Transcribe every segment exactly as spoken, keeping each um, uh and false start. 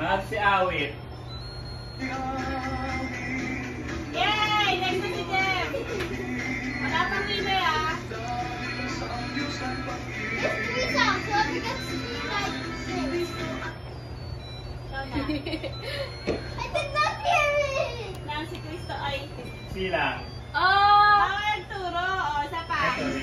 At si Awit. Yay! Next na si Jem! Wala pang libre ah! There's three songs, so we can see like this. I did not hear it! Nang si Cristo ay... Silang. Oh! Ako nagturo! O, isa pa. Sorry.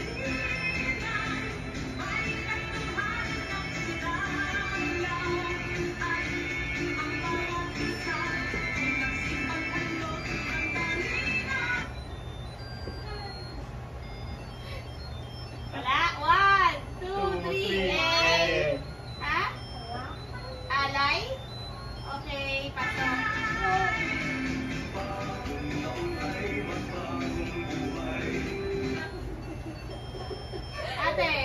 Wala. One, two, three. Yay! Ha? Alay? Okay, pasok. Ate.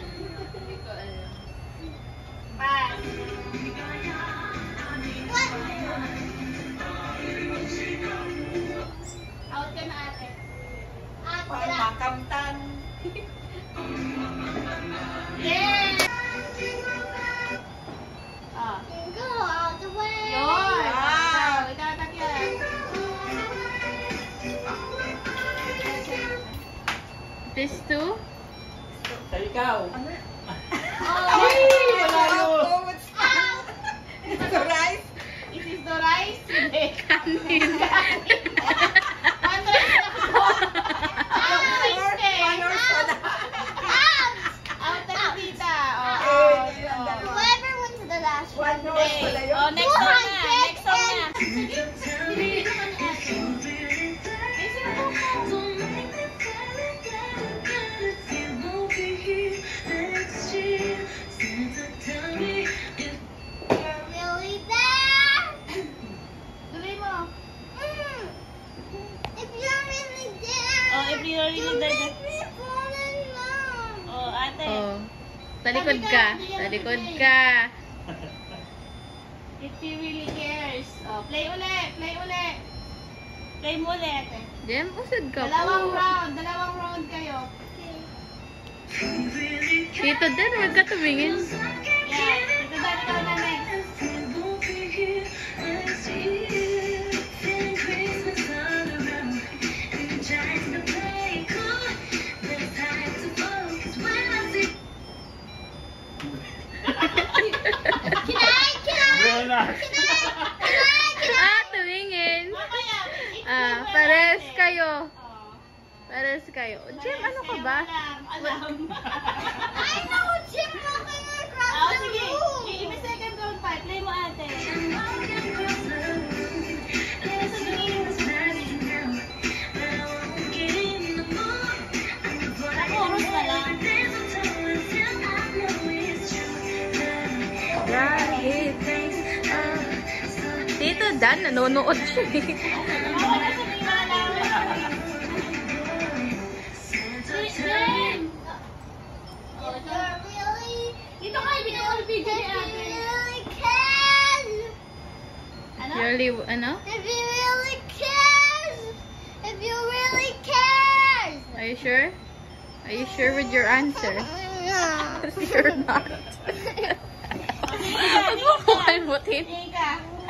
Pass. Out ka na, ate. Ate, Makamtan. Yay! Ah. go all the way. Yun! Wow! Itatak yan. This two? Sa ikaw. Ay! Wala yun. Is this the rice? Is this the rice? Hindi. Kanin. Ano yun ako? Ano rice eh? Out na si tita. Oh, out. Whoever wins the last one. Okay. Oh, next song na. Next song na. You're really there. Tuloy mo. Mm. If you're really there. Oh, if you're really you there. make me fall in love. Oh, ate. Oh. Talikod ka. Talikod ka. If he really cares. Oh, play uli. Play uli. Play mo ulit, ate. Jem, usad ka Dalawang po. round. Dalawang round kayo. Tito Dan, huwag ka tumingin. Yan. Ito ba, ikaw na next. Can I? Can I? Relax. Can I? Can I? Can I? Ah, tumingin. Mamaya. Ah, pares kayo. Oh. Pares kayo. Jem, ano ka ba? Alam. Alam. I know Jim walking across Oh, the sige. room. Give me second round pa. Play mo, ate. Chorus na lang. Right. Tito Dan, nanonood siya eh. Ako na sabihin mo na lang. Jen! Oh, If you're really, dito kayo, video all video ni if you ate. really can. Ano? Really, ano? If you really cares. If you really cares. Are you sure? Are you sure with your answer? Sure not. Huwag mo ko kalmutin. Tingin ka.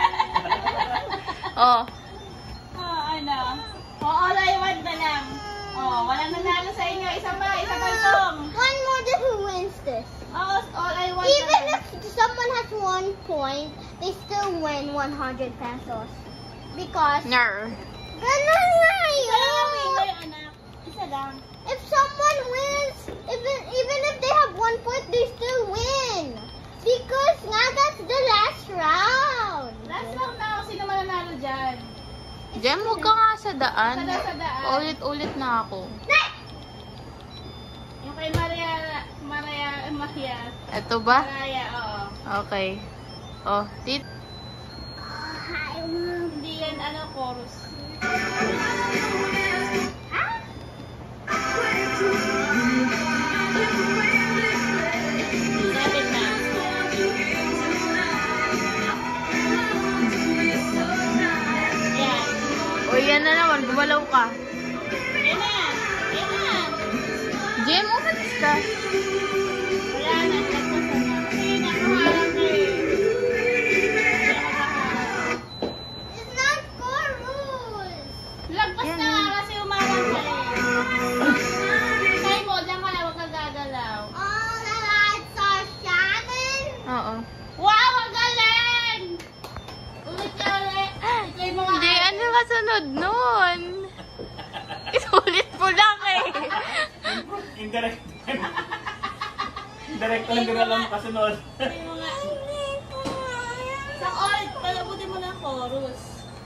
Oh. Oh, ano? Oh, all I want na lang. Oh, walang nanalo sa inyo. Isa pa, isa pa song. One more that who wins this. Oh, all I want Even na lang. if someone has one point, they still win one hundred pesos. Because... Nar. Ganun nga Isa lang ang yun. winner, anak. Isa lang. If someone wins, even even if they have one point, they still win. Because nga, that's the last round. Last round na ako. Sino mananalo dyan? Jem, huwag ka nga sa daan. Sada sa daan. Ulit-ulit na ako. Yung kay Maria, Maria, Maria. Ito ba? Maria, oo. Okay. Oh, Tito. Hindi yan, ano, chorus. Seven na. Yan. O, yan na naman. Gumalaw ka. Yan na. Yan na. Jem, umalis ka. Wala na. Nagpasa na. Sige na. Kuharap na eh. Lagpas Yan, na yan. kasi umawag ka eh. Try mo, dyan ka lang, huwag kang gagalaw. All the lights are shining. Oo. Wow, ang galing! Ulit ka ulit. Try mo nga. Hindi, ano kasunod nun? Isulit mo lang eh. Indirect. Indirect lang din alam kasunod. Try mo nga. Sa old, palabutin mo ng chorus.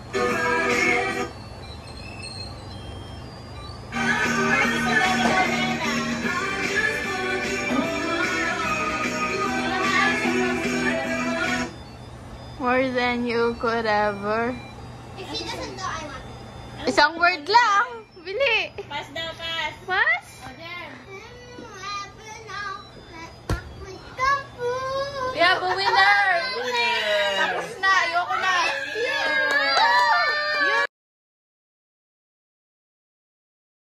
More than you could ever. If she doesn't do, I want it. Isang word lang. Bili. Pass daw, pass. Mas? O, Jem. Mm, never know. Let's not make a fool. Yeah, but we know.